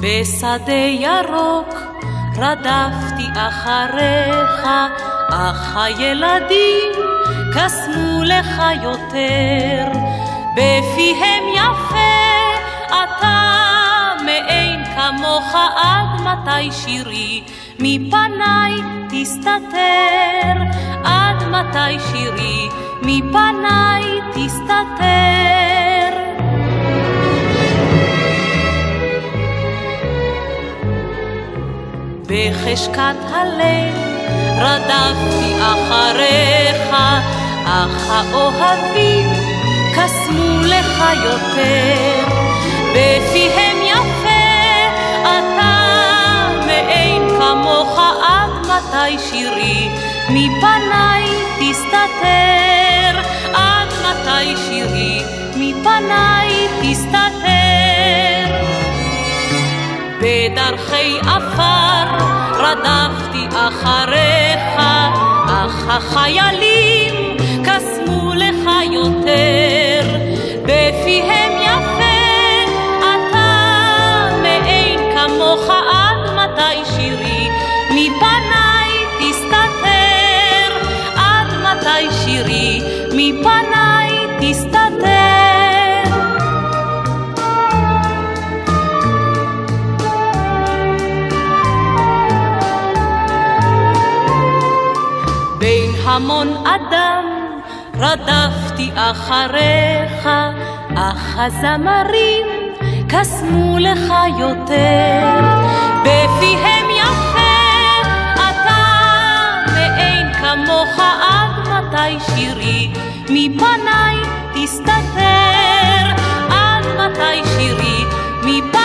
בשדה ירוק רדפתי אחריך, אך הילדים קסמו לך יותר. בפיהם יפה אתה מאין כמוך, עד מתי שירי מפניי תסתתר? עד מתי שירי מפניי תסתתר? בחשכת הליל רדפתי אחריך, אך האוהבים קסמו לך יותר. בפיהם יפה אתה מאין כמוך, עד מתי שירי מפניי תסתתר? עד מתי שירי מפניי תסתתר? בדרכי עפר רדפתי אחריך, אך החיילים קסמו לך יותר. בפיהם יפה אתה מאין כמוך, עד מתי שירי מפניי תסתתר? עד מתי שירי מפניי תסתתר? המון אדם רדפתי אחריך, אך הזמרים קסמו לך יותר. בפיהם יפה אתה מאין כמוך, עד מתי שירי מפניי תסתתר? עד מתי שירי מפניי